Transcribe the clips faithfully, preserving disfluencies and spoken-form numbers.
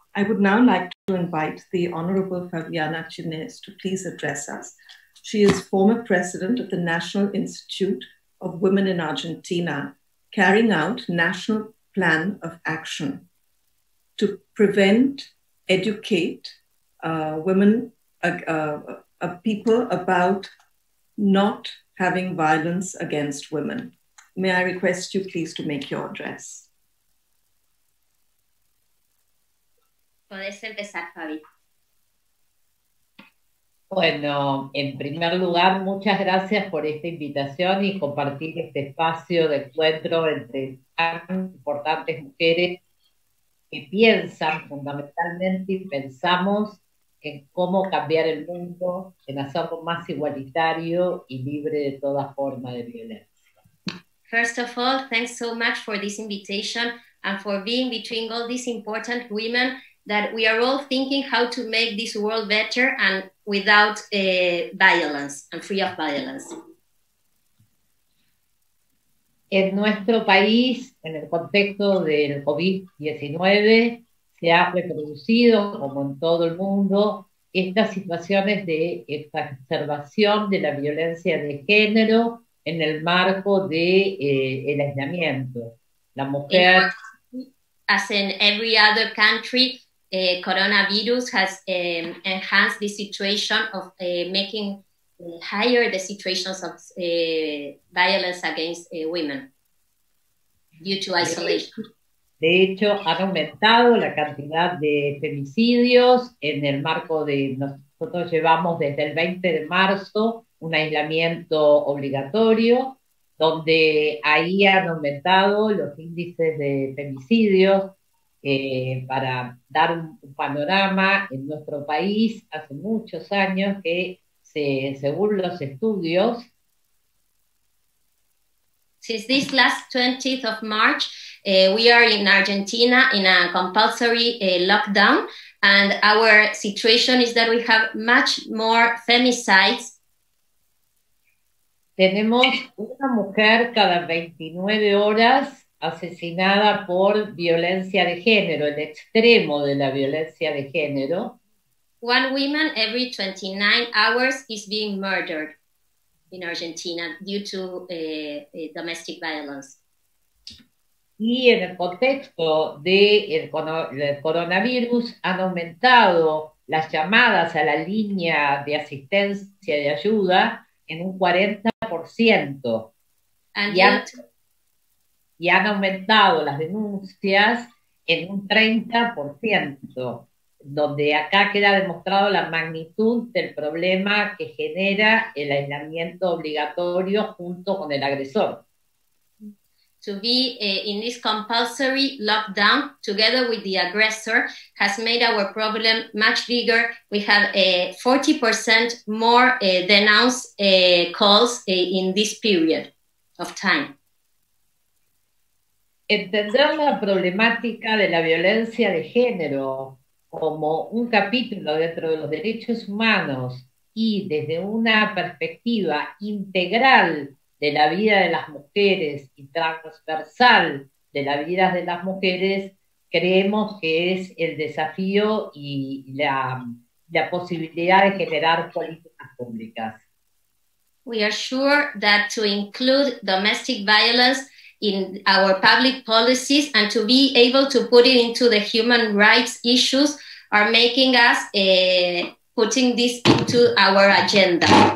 I would now like to invite the Honorable Fabiana Chinés to please address us. She is former president of the National Institute of Women in Argentina, carrying out National Plan of Action to prevent, educate uh, women, uh, uh, uh, people about not having violence against women. May I request you please to make your address. Podés empezar, Fabi. Bueno, en primer lugar, muchas gracias por esta invitación y compartir este espacio de encuentro entre tan importantes mujeres que piensan fundamentalmente y pensamos en cómo cambiar el mundo, en hacerlo más igualitario y libre de toda forma de violencia. First of all, thanks so much for this invitation and for being between all these important women that we are all thinking how to make this world better and without uh, violence and free of violence. En nuestro país, en el contexto del COVID diecinueve, se ha reproducido, como en todo el mundo, estas situaciones de exacerbación de la violencia de género en el marco de eh, el aislamiento. La mujer, as in every other country, uh, coronavirus has um, enhanced the situation of uh, making uh, higher the situations of uh, violence against uh, women due to isolation. De hecho, han aumentado la cantidad de femicidios en el marco de, nosotros llevamos desde el veinte de marzo un aislamiento obligatorio, donde ahí han aumentado los índices de femicidios. Eh, para dar un, un panorama, en nuestro país hace muchos años que, se, según los estudios, since this last twentieth of March, uh, we are in Argentina in a compulsory uh, lockdown, and our situation is that we have much more femicides. Tenemos una mujer cada veintinueve horas asesinada por violencia de género, el extremo de la violencia de género. One woman every twenty-nine hours is being murdered in Argentina due to uh, uh, domestic violence. Y en el contexto del de coronavirus han aumentado las llamadas a la línea de asistencia y ayuda en un cuarenta por ciento. And y, han, y han aumentado las denuncias en un treinta por ciento, donde acá queda demostrado la magnitud del problema que genera el aislamiento obligatorio junto con el agresor. To be uh, in this compulsory lockdown together with the aggressor has made our problem much bigger. We have uh, forty percent more uh, denounced uh, calls uh, in this period of time. Entender la problemática de la violencia de género como un capítulo dentro de los derechos humanos y desde una perspectiva integral de la vida de las mujeres y transversal de la vida de las mujeres, creemos que es el desafío y la, la posibilidad de generar políticas públicas. We are sure that to include domestic violence in our public policies and to be able to put it into the human rights issues are making us uh, putting this into our agenda.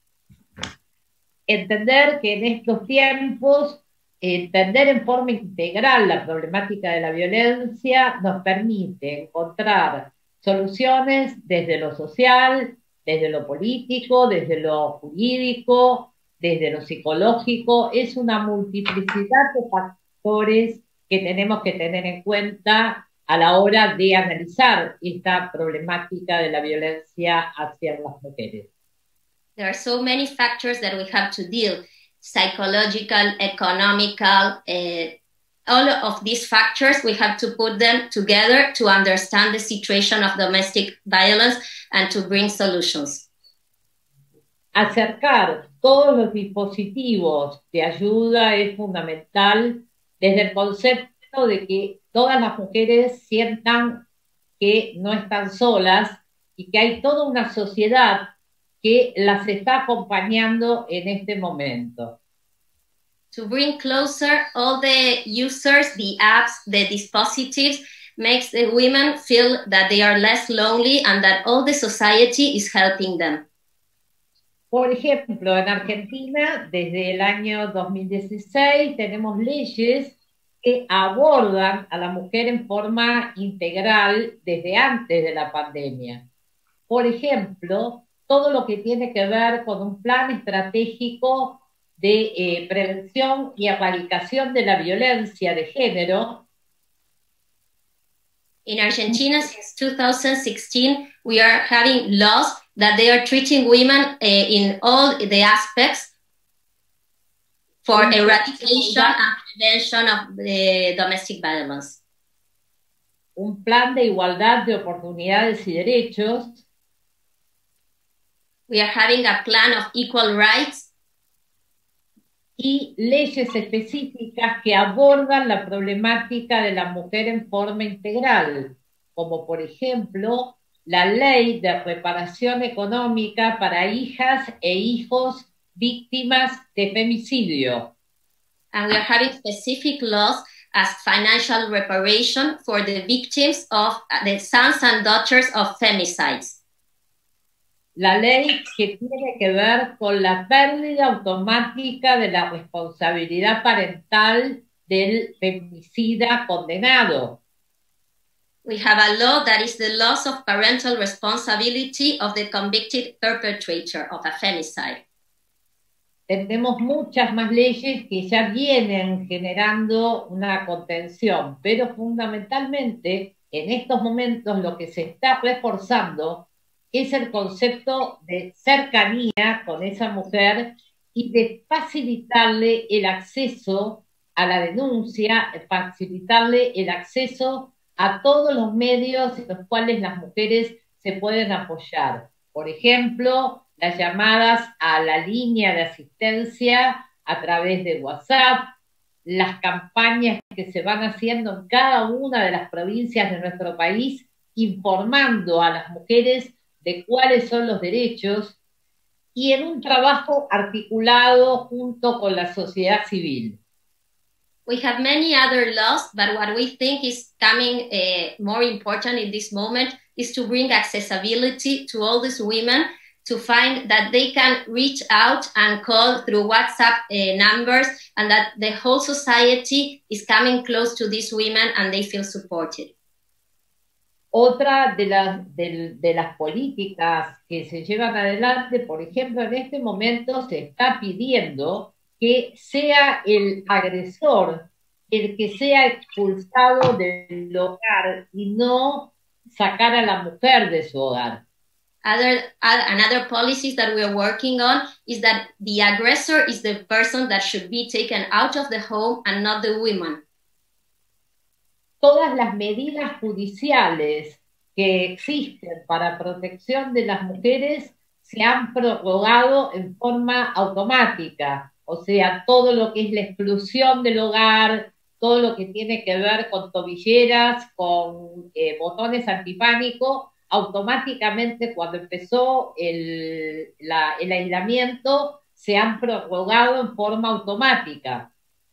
Entender que en estos tiempos, entender en forma integral la problemática de la violencia nos permite encontrar soluciones desde lo social, desde lo político, desde lo jurídico, desde lo psicológico. Es una multiplicidad de factores que tenemos que tener en cuenta a la hora de analizar esta problemática de la violencia hacia las mujeres. There are so many factors that we have to deal, psychological, economical, uh, all of these factors, we have to put them together to understand the situation of domestic violence and to bring solutions. Acercar todos los dispositivos de ayuda es fundamental desde el concepto de que todas las mujeres sientan que no están solas y que hay toda una sociedad que las está acompañando en este momento. To bring closer all the users, the apps, the dispositives, makes the women feel that they are less lonely and that all the society is helping them. Por ejemplo, en Argentina, desde el año dos mil dieciséis, tenemos leyes que abordan a la mujer en forma integral desde antes de la pandemia. Por ejemplo, todo lo que tiene que ver con un plan estratégico de eh, prevención y erradicación de la violencia de género. In Argentina, since two thousand sixteen, we are having laws that they are treating women uh, in all the aspects for eradication and prevention of the domestic violence. Un plan de igualdad de oportunidades y derechos. We are having a plan of equal rights. Y leyes específicas que abordan la problemática de la mujer en forma integral, como por ejemplo la ley de reparación económica para hijas e hijos víctimas de femicidio. And we are having specific laws as financial reparation for the victims of the sons and daughters of femicides. La ley que tiene que ver con la pérdida automática de la responsabilidad parental del feminicida condenado. We have a law that is the loss of parental responsibility of the convicted perpetrator of a femicide. Tenemos muchas más leyes que ya vienen generando una contención, pero fundamentalmente en estos momentos lo que se está reforzando es el concepto de cercanía con esa mujer y de facilitarle el acceso a la denuncia, facilitarle el acceso a todos los medios en los cuales las mujeres se pueden apoyar. Por ejemplo, las llamadas a la línea de asistencia a través de WhatsApp, las campañas que se van haciendo en cada una de las provincias de nuestro país, informando a las mujeres de cuáles son los derechos y en un trabajo articulado junto con la sociedad civil. We have many other laws, but what we think is coming uh, more important in this moment is to bring accessibility to all these women, to find that they can reach out and call through WhatsApp uh, numbers, and that the whole society is coming close to these women and they feel supported. Otra de las, de, de las políticas que se llevan adelante, por ejemplo, en este momento se está pidiendo que sea el agresor el que sea expulsado del hogar y no sacar a la mujer de su hogar. Other, another policies that we are working on is that the aggressor is the person that should be taken out of the home and not the woman. Todas las medidas judiciales que existen para protección de las mujeres se han prorrogado en forma automática, o sea, todo lo que es la exclusión del hogar, todo lo que tiene que ver con tobilleras, con eh, botones antipánico, automáticamente cuando empezó el, la, el aislamiento se han prorrogado en forma automática.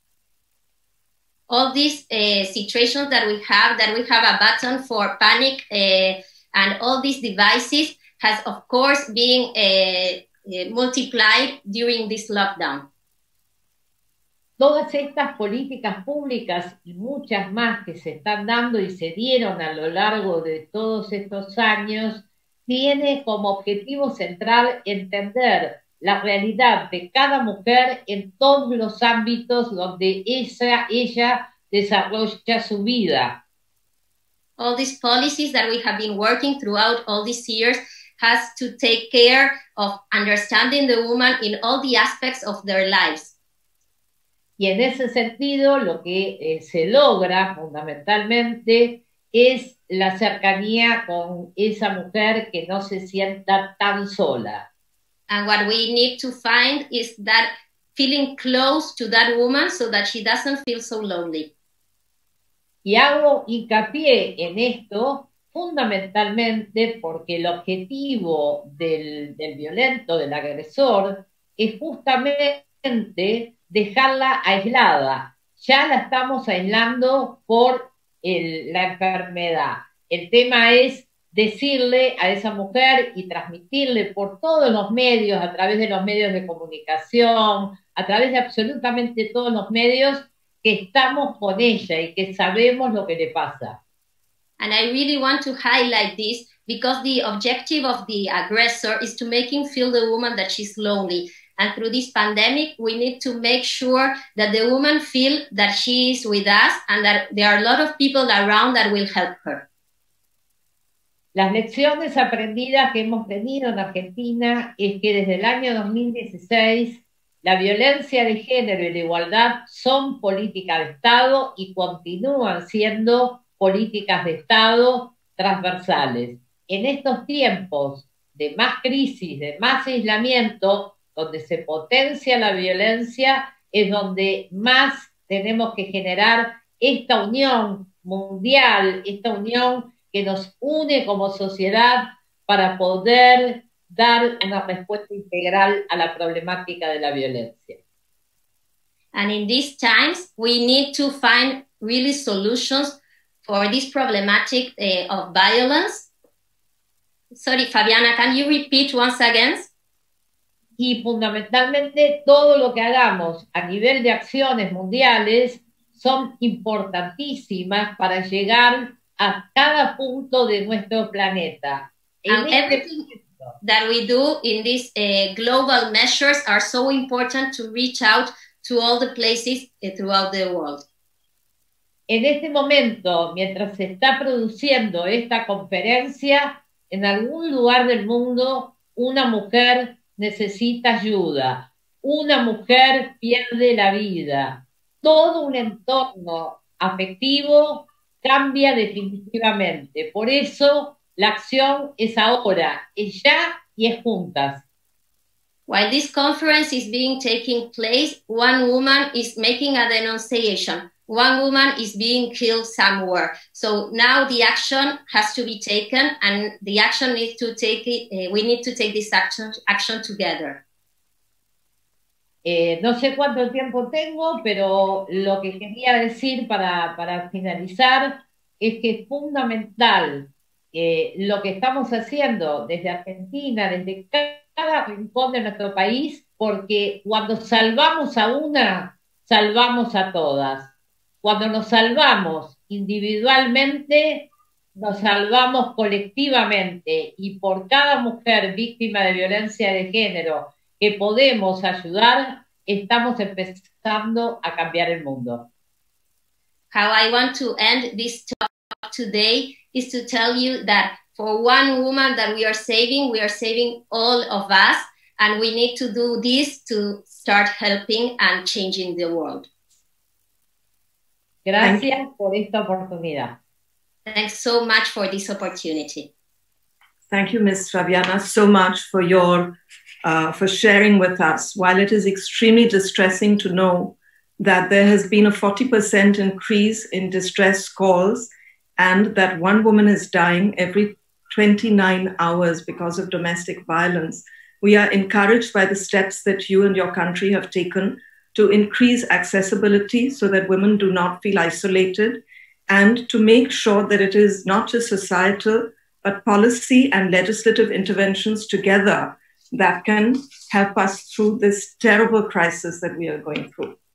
All these uh, situations that we have, that we have a button for panic uh, and all these devices has of course been uh, uh, multiplied during this lockdown. Todas estas políticas públicas y muchas más que se están dando y se dieron a lo largo de todos estos años, tiene como objetivo central entender la realidad de cada mujer en todos los ámbitos donde ella, ella desarrolla su vida. All these policies that we have been working throughout all these years has to take care of understanding the woman in all the aspects of their lives. Y en ese sentido, lo que eh, se logra fundamentalmente es la cercanía con esa mujer que no se sienta tan sola. And what we need to find is that feeling close to that woman so that she doesn't feel so lonely. Y hago hincapié en esto fundamentalmente porque el objetivo del, del violento, del agresor, es justamente dejarla aislada. Ya la estamos aislando por el, la enfermedad. El tema es decirle a esa mujer y transmitirle por todos los medios, a través de los medios de comunicación, a través de absolutamente todos los medios, que estamos con ella y que sabemos lo que le pasa. And I really want to highlight this because the objective of the aggressor is to making feel the woman that she's lonely. And through this pandemic, we need to make sure that the woman feel that she is with us and that there are a lot of people around that will help her. Las lecciones aprendidas que hemos tenido en Argentina es que desde el año dos mil dieciséis la violencia de género y la igualdad son políticas de Estado y continúan siendo políticas de Estado transversales. En estos tiempos de más crisis, de más aislamiento, donde se potencia la violencia, es donde más tenemos que generar esta unión mundial, esta unión que nos une como sociedad para poder dar una respuesta integral a la problemática de la violencia. And in these times, we need to find really solutions for this problematic uh, of violence. Sorry, Fabiana, can you repeat once again? Y fundamentalmente todo lo que hagamos a nivel de acciones mundiales son importantísimas para llegar a cada punto de nuestro planeta. And este everything punto, that we do in these uh, global measures are so important to reach out to all the places uh, throughout the world. En este momento, mientras se está produciendo esta conferencia, en algún lugar del mundo una mujer necesita ayuda, una mujer pierde la vida, todo un entorno afectivo cambia definitivamente. Por eso la acción es ahora, es ya y es juntas. While this conference is being taking place, one woman is making a denunciation. One woman is being killed somewhere. So now the action has to be taken, and the action needs to take it. Uh, we need to take this action action together. Eh, no sé cuánto tiempo tengo, pero lo que quería decir para, para finalizar es que es fundamental eh, lo que estamos haciendo desde Argentina, desde cada rincón de nuestro país, porque cuando salvamos a una, salvamos a todas. Cuando nos salvamos individualmente, nos salvamos colectivamente, y por cada mujer víctima de violencia de género que podemos ayudar, estamos empezando a cambiar el mundo. How I want to end this talk today is to tell you that for one woman that we are saving, we are saving all of us, and we need to do this to start helping and changing the world. Gracias por esta oportunidad. Thanks so much for this opportunity. Thank you, Miz Fabiana, so much for your uh, for sharing with us. While it is extremely distressing to know that there has been a forty percent increase in distress calls and that one woman is dying every twenty-nine hours because of domestic violence, we are encouraged by the steps that you and your country have taken to increase accessibility so that women do not feel isolated, and to make sure that it is not just societal, but policy and legislative interventions together that can help us through this terrible crisis that we are going through.